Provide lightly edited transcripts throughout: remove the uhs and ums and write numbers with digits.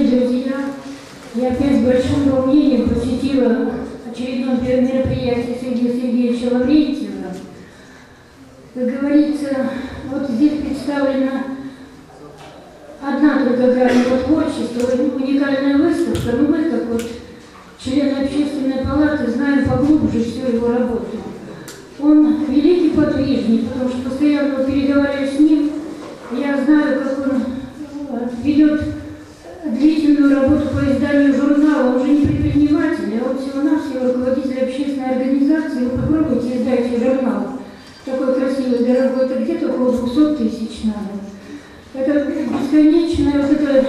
Дорогие друзья, я опять с большим волнением посетила очередное мероприятие Сергея Сергеевича Лаврентьева. Как говорится, вот здесь представлена одна только грань его творчества, уникальная выставка, но мы, как вот члены Общественной палаты, знаем поглубже всю его работу. Он великий подвижник, потому что постоянно переговариваюсь с ним, я знаю, как он ведет длительную работу по изданию журнала. Он же не предприниматель, а он всего-навсего руководитель общественной организации. Вы попробуйте издать журнал. Такой красивый, дорогой, это где-то около 200 тысяч надо. Это бесконечная вот эта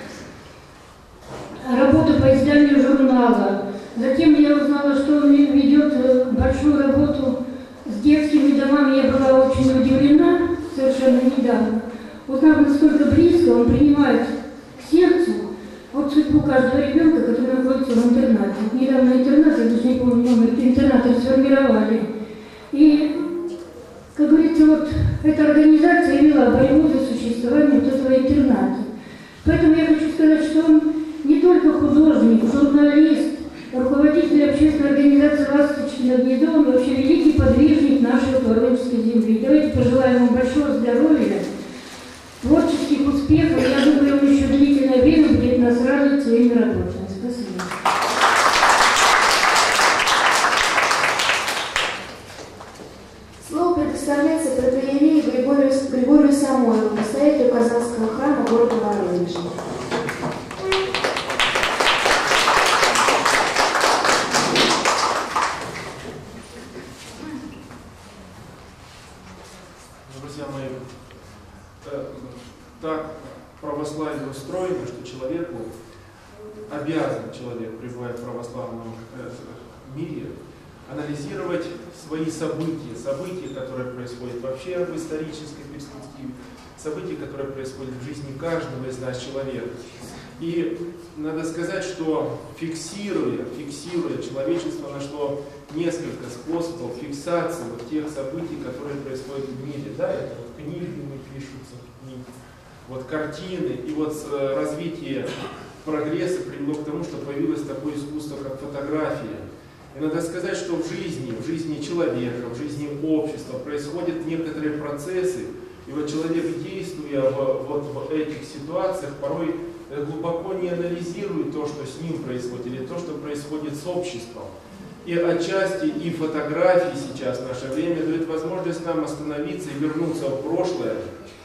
работа по изданию журнала. Затем я узнала, что он ведет большую работу с детскими домами. Я была очень удивлена совершенно недавно, узнав, насколько близко он принимает к сердцу вот судьбу каждого ребенка, который находится в интернате. Недавно интернат, я даже не помню номер интерната, сформировали. И, как говорится, вот эта организация вела борьбу за существование вот этого интерната. Поэтому я хочу сказать, что он не только художник, журналист, руководитель общественной организации «Ласточкино гнездо», он вообще великий подвижник нашей Воронежской земли. Давайте пожелаем ему большого здоровья, творческих успехов. Я думаю, он еще длительное время будет нас радовать своими работами. Спасибо. Слово предоставляется протоиерею Григорию Самойлову, настоятелю Казанского храма города Воронежа. Друзья мои, так православие устроено, что человеку обязан, человек, пребывая в православном мире, анализировать свои события, которые происходят вообще в исторической перспективе, события, которые происходят в жизни каждого из нас человека. И надо сказать, что фиксируя, человечество нашло несколько способов фиксации вот тех событий, которые происходят в мире. Да, это вот книги пишутся, вот картины, и вот развитие прогресса привело к тому, что появилось такое искусство, как фотография. И надо сказать, что в жизни человека, в жизни общества происходят некоторые процессы, и вот человек, действуя в этих ситуациях, порой глубоко не анализирует то, что с ним происходит, или то, что происходит с обществом. И отчасти и фотографии сейчас в наше время дают возможность нам остановиться и вернуться в прошлое,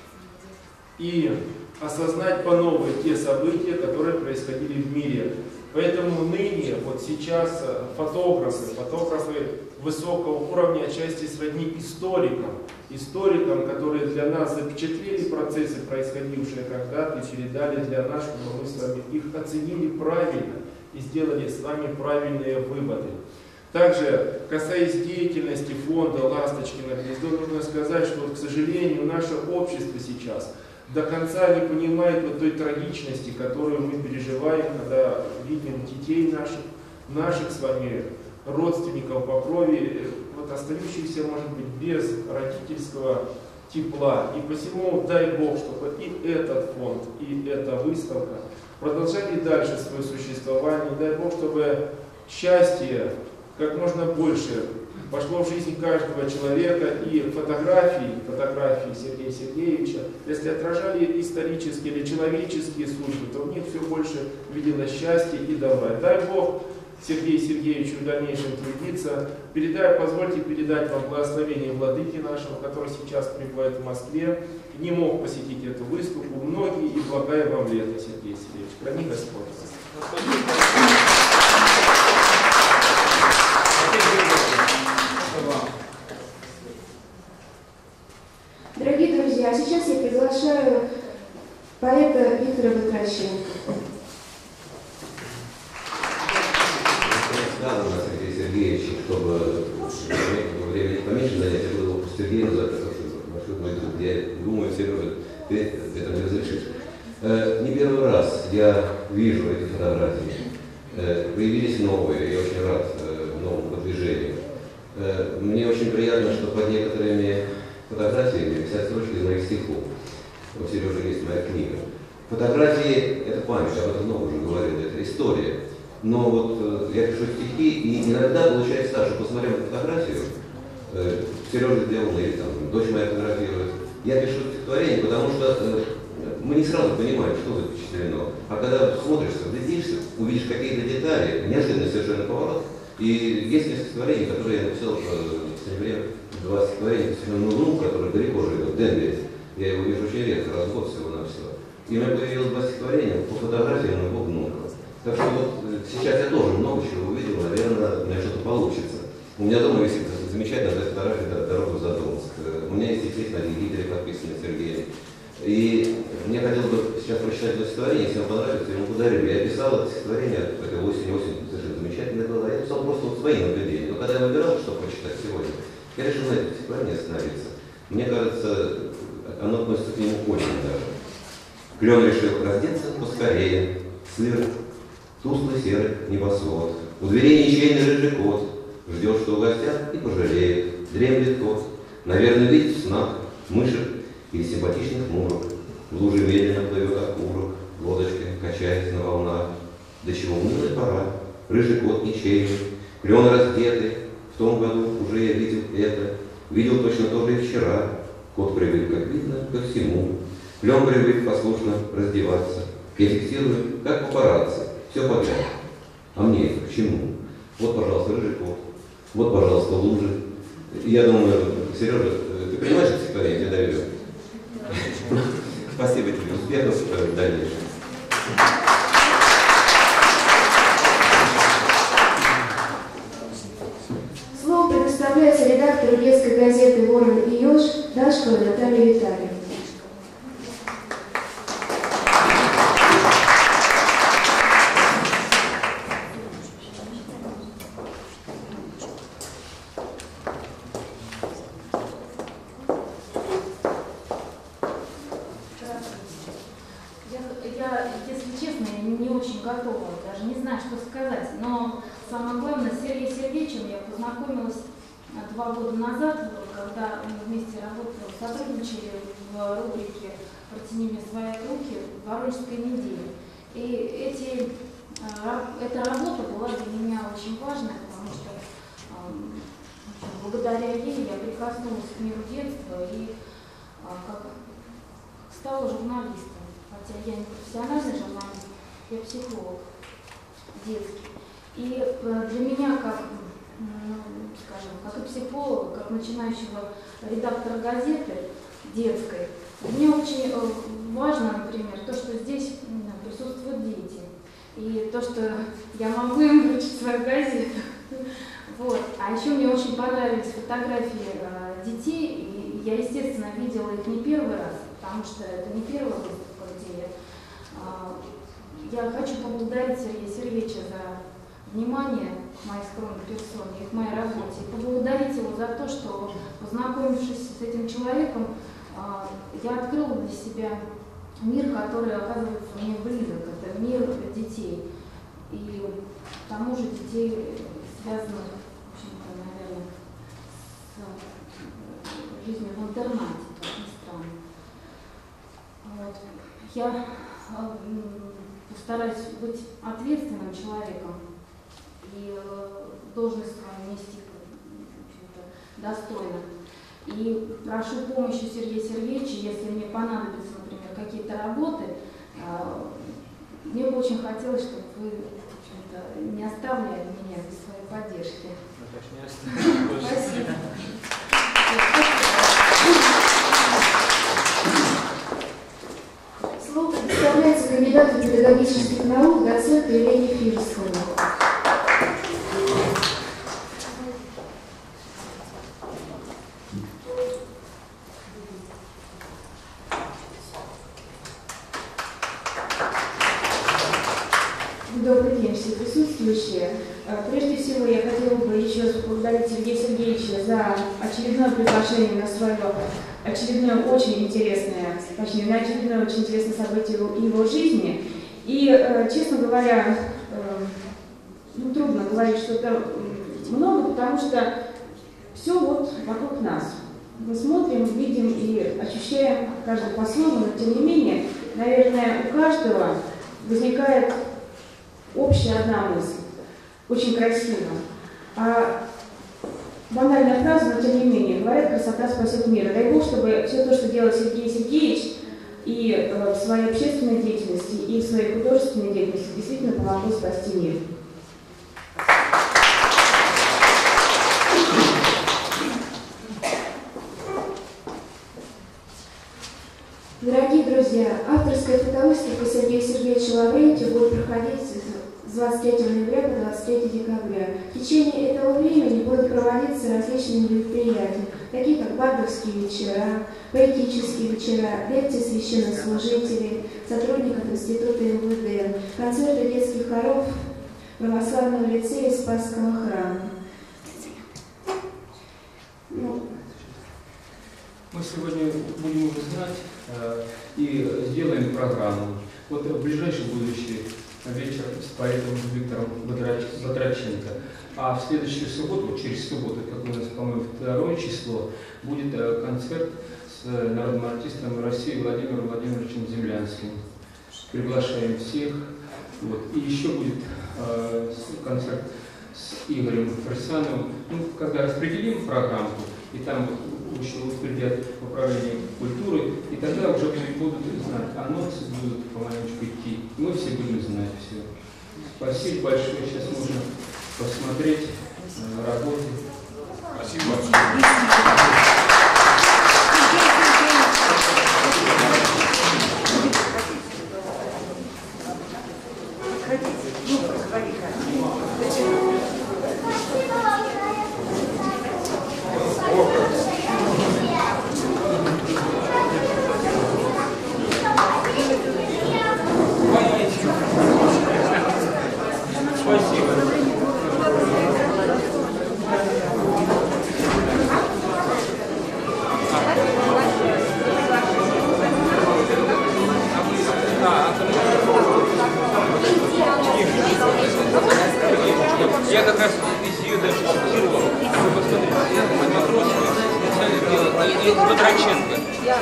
и осознать по новой те события, которые происходили в мире. Поэтому ныне, вот сейчас фотографы высокого уровня, отчасти сродни историкам, которые для нас запечатлели процессы, происходившие когда-то, и передали для нас, чтобы мы с вами их оценили правильно и сделали с вами правильные выводы. Также, касаясь деятельности фонда «Ласточкино гнездо», нужно сказать, что, к сожалению, наше общество сейчас до конца не понимает вот той трагичности, которую мы переживаем, когда видим детей наших с вами родственников по крови, вот остающихся, может быть, без родительского тепла. И посему дай Бог, чтобы и этот фонд, и эта выставка продолжали дальше свое существование. Дай Бог, чтобы счастье как можно больше пошло в жизнь каждого человека, и фотографии Сергея Сергеевича, если отражали исторические или человеческие судьбы, то в них все больше виделось счастье и добра. Дай Бог Сергею Сергеевичу в дальнейшем трудиться. Позвольте передать вам благословение владыки нашего, который сейчас пребывает в Москве, не мог посетить эту выставку. Многие и благая вам лето, Сергей Сергеевич. Храни Господь. Дорогие друзья, сейчас я приглашаю поэта Виктора Батраченко. Надо на Сергея Сергеевича, чтобы времени поменьше занять, я буду Сергей называть, маршрут мой друг. Я думаю, Сережа, ты это не разрешишь. Не первый раз я вижу эти фотографии. Появились новые, я очень рад новому продвижению. Мне очень приятно, что под некоторыми фотографиями висят строчки из моих стихов. У Сережи есть моя книга. Фотографии – это память, об этом много уже говорил, это история. Но вот я пишу стихи, и иногда получается так, что посмотрев на фотографию, Сережа сделал, или там, дочь моя фотографирует, я пишу стихотворение, потому что мы не сразу понимаем, что запечатлено. А когда смотришь, глядишься, увидишь какие-то детали, неожиданный совершенно поворот. И есть несколько стихотворений, которые я написал в свое время, 2 стихотворения, посвященные внуку, который далеко живет, в Денвере. Я его вижу очень редко, раз в год всего-навсего. И у меня появилось 2 стихотворения по фотографии моего внука. Так что вот сейчас я тоже много чего увидел, наверное, у меня что-то получится. У меня дома висит замечательная фотография «Дорога в Задонск». У меня есть естественно один Гитлер, подписанный Сергеем. И мне хотелось бы сейчас прочитать это стихотворение, если вам понравится, я ему подарю. Я писал это стихотворение, это осень совершенно замечательное было. Я писал просто вот свои наблюдения. Но когда я выбирал, что прочитать сегодня, я решил на это стихотворение остановиться. Мне кажется, оно относится к нему очень даже. Клен решил раздеться поскорее, сыр, тусклый серый небосвод. У дверей ничейный рыжий кот, ждет, что угостят, и пожалеет. Дремлет кот, наверное, видит в снах мышек или симпатичных мурок. В луже медленно плывет окурок, лодочка качается на волнах. До чего унылая пора, рыжий кот ничейный, клен раздетый. В том году уже я видел это, видел точно то же и вчера. Кот привык, как видно, ко всему. Клен привык послушно раздеваться. Я фиксирую, как папарацци, все подряд. А мне это к чему? Вот, пожалуйста, рыжий кот. Вот, пожалуйста, лужи. Я думаю, Сережа, ты понимаешь это стихотворение? Я доверю. Спасибо тебе. Успехов в дальнейшем. Слово предоставляется редактору детской газеты «Ворон и еж» Дашковой Наталье Витальевне. Я, если честно, не очень готова, даже не знаю, что сказать. Но самое главное, с Сергеем Сергеевичем я познакомилась 2 года назад, когда мы вместе работали, сотрудничали в рубрике «Протяни мне свои руки» в Воронежской неделе. И эта работа была для меня очень важная, потому что благодаря ей я прикоснулась к миру детства и стала журналистом. Хотя я не профессиональный журналист, я психолог детский. И для меня, как, скажем, как и психолога, как начинающего редактора газеты детской, мне очень важно, например, то, что здесь присутствуют дети. И то, что я могу им вручить свою газету. Вот. А еще мне очень понравились фотографии детей. И я, естественно, видела их не первый раз, потому что это не первая выставка. Я хочу поблагодарить Сергея Сергеевича за внимание к моей скромной персоне и к моей работе. И поблагодарить его за то, что, познакомившись с этим человеком, я открыла для себя мир, который оказывается мне близок. Это мир детей. И к тому же детей, связанных, в общем-то, наверное, с жизнью в интернате, как ни странно. Вот. Я постараюсь быть ответственным человеком и должность свою нести достойно. И прошу помощи Сергея Сергеевича, если мне понадобятся, например, какие-то работы. Мне бы очень хотелось, чтобы вы, в общем-то, не оставляли меня без своей поддержки. Спасибо. Слово предоставляется кандидату педагогических наук, доценту Елене Фирсовой. Добрый день, все присутствующие. Прежде всего, я хотела бы еще раз поблагодарить Сергея Сергеевича за очередное приглашение на свое очередное очень интересное, точнее, на очередное очень интересное событие его жизни. И, честно говоря, трудно говорить что-то много, потому что все вот вокруг нас. Мы смотрим, видим и ощущаем каждый по-своему, но тем не менее наверное, у каждого возникает общая одна мысль, очень красиво. А банальная фраза, но тем не менее, говорят, красота спасет мир. Дай Бог, чтобы все то, что делал Сергей Сергеевич и в своей общественной деятельности, и в своей художественной деятельности действительно помогло спасти мир. Дорогие друзья, авторская фотовыставка Сергея Сергеевича Лаврентьева будет проходить с 23 ноября по 23 декабря. В течение этого времени будут проводиться различные мероприятия, такие как бардовские вечера, поэтические вечера, лекции священнослужителей, сотрудников Института МВД, концерты детских хоров православного лицея и Спасского храма. Мы сегодня будем уже знать и сделаем программу. Вот в ближайшее будущее вечер с поэтом Виктором Батраченко. А в следующую субботу, вот через субботу, как у нас, по-моему, 2 число, будет концерт с народным артистом России Владимиром Владимировичем Землянским. Приглашаем всех. Вот. И еще будет концерт с Игорем Ферсановым. Ну, когда распределим программу, и там еще утвердят управление культуры, и тогда уже будут знать, анонсы будут помаленечку идти. Мы все будем знать все. Спасибо большое. Сейчас можно посмотреть работу. Спасибо. Я как раз из ее даже цитировал. Вы посмотрите, и Батраченко.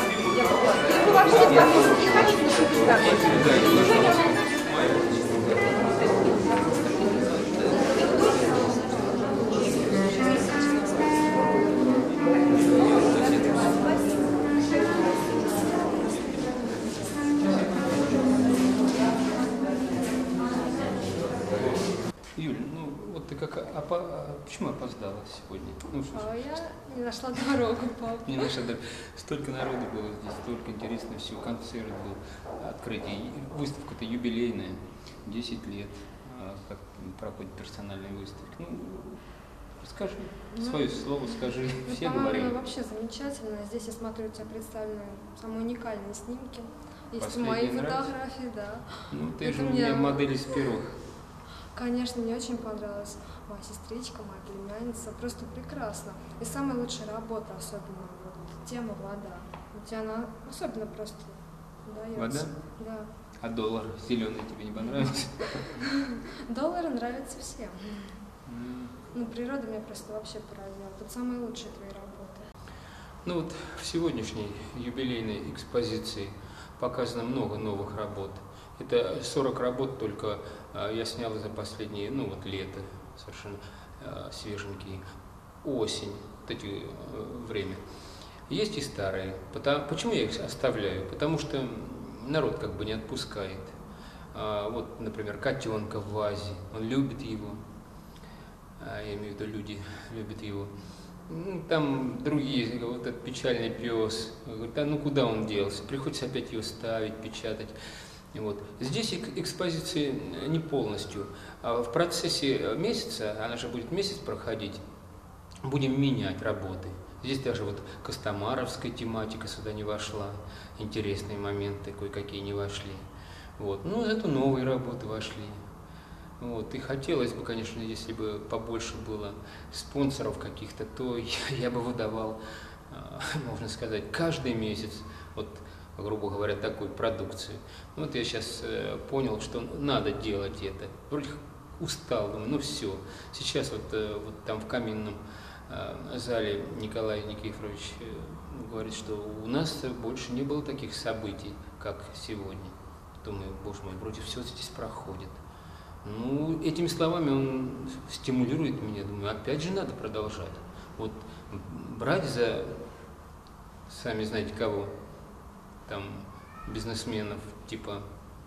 Юль, ну вот ты как, почему опоздала сегодня? Ну, Я не нашла дорогу, папа. не нашла дорогу. Столько народу было здесь, столько интересно, всего, концерт был, открытие. Выставка-то юбилейная, 10 лет, как проходит персональная выставка. Ну, расскажи, свое слово скажи, все говорили. По-моему, вообще замечательно. Здесь, я смотрю, у тебя представлены самые уникальные снимки. Есть Последний мои нравится? фотографии, да. Ну, ты Это же у меня модель из первых. Конечно, мне очень понравилась моя сестричка, моя племянница. Просто прекрасно. И самая лучшая работа, особенно вот тема вода. У тебя она особенно просто дается. Вода? Да. А доллар зеленый тебе не понравился? Доллары нравятся всем. Ну, природа меня просто вообще поразила. Это самые лучшие твои работы. Ну вот в сегодняшней юбилейной экспозиции показано много новых работ. Это 40 работ только я снял за последние, ну вот лето, совершенно свеженькие, осень, вот эти время. Есть и старые. Почему я их оставляю? Потому что народ как бы не отпускает. Вот, например, котенка в вазе, он любит его. Я имею в виду, люди любят его. Ну, там другие, вот этот печальный пес, говорит, да ну куда он делся, приходится опять его ставить, печатать. Вот. Здесь экспозиции не полностью. В процессе месяца, она же будет месяц проходить, будем менять работы. Здесь даже вот костомаровская тематика сюда не вошла, интересные моменты кое-какие не вошли. Вот. Ну, зато новые работы вошли. Вот. И хотелось бы, конечно, если бы побольше было спонсоров каких-то, то я бы выдавал, можно сказать, каждый месяц, вот, грубо говоря, такую продукцию. Вот я сейчас понял, что надо делать это. Вроде устал, думаю, ну все. Сейчас вот там в Каминном зале Николай Никифорович говорит, что у нас больше не было таких событий, как сегодня. Думаю, боже мой, вроде все здесь проходит. Ну, этими словами он стимулирует меня. Думаю, опять же надо продолжать. Вот брать за, сами знаете кого, там, бизнесменов, типа,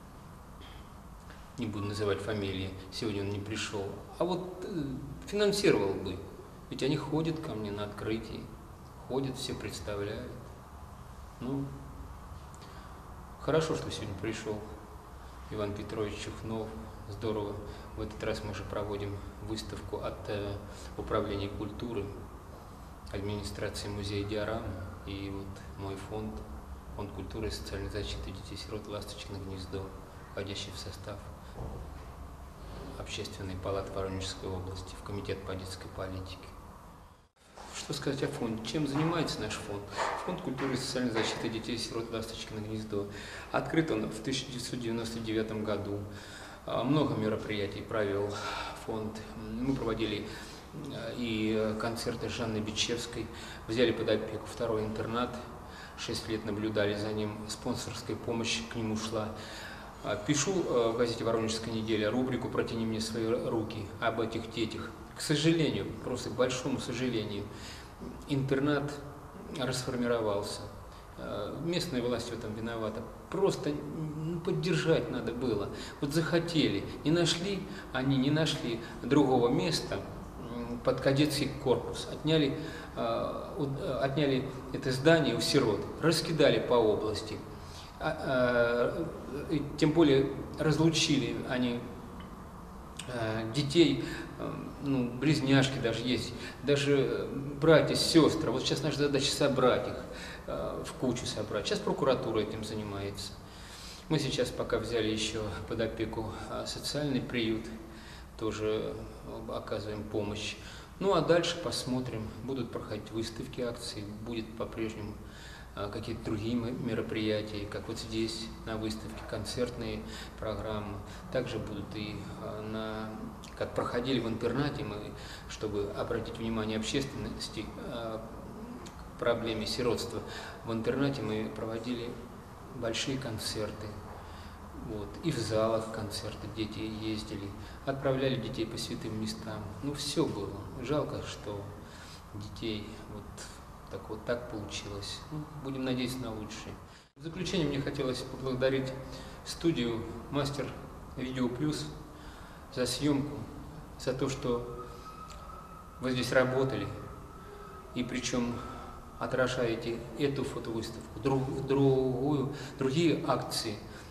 не буду называть фамилии, сегодня он не пришел, а вот финансировал бы. Ведь они ходят ко мне на открытии, ходят, все представляют. Ну, хорошо, что сегодня пришел Иван Петрович Чухнов. Здорово. В этот раз мы же проводим выставку от Управления культуры, администрации музея диорама и вот мой фонд культуры и социальной защиты детей-сирот «Ласточкино гнездо», входящий в состав Общественной палаты Воронежской области, в Комитет по детской политике. Что сказать о фонде? Чем занимается наш фонд? Фонд культуры и социальной защиты детей-сирот «Ласточкино гнездо». Открыт он в 1999 году. Много мероприятий провел фонд. Мы проводили и концерты Жанны Бичевской, взяли под опеку второй интернат, 6 лет наблюдали за ним, спонсорская помощь к нему шла. Пишу в газете «Воронежская неделя» рубрику «Протяни мне свои руки» об этих детях. К сожалению, просто к большому сожалению, интернат расформировался. Местные власти в этом виноваты. Просто поддержать надо было. Вот захотели, не нашли другого места под кадетский корпус. Отняли это здание у сирот, раскидали по области. Тем более разлучили они детей, ну, близняшки даже есть, даже братья, сестры. Вот сейчас наша задача собрать их, в кучу собрать. Сейчас прокуратура этим занимается. Мы сейчас пока взяли еще под опеку социальный приют, тоже оказываем помощь. Ну а дальше посмотрим, будут проходить выставки, акции, будет по-прежнему какие-то другие мероприятия, как вот здесь на выставке, концертные программы. Также будут и как проходили в интернате мы, чтобы обратить внимание общественности к проблеме сиротства. В интернате мы проводили большие концерты. Вот. И в залах концерты дети ездили, отправляли детей по святым местам. Ну, все было. Жалко, что детей вот так получилось. Ну, будем надеяться на лучшее. В заключение мне хотелось поблагодарить студию «Мастер Видео Плюс» за съемку, за то, что вы здесь работали, и причем отражаете эту фотовыставку, другие акции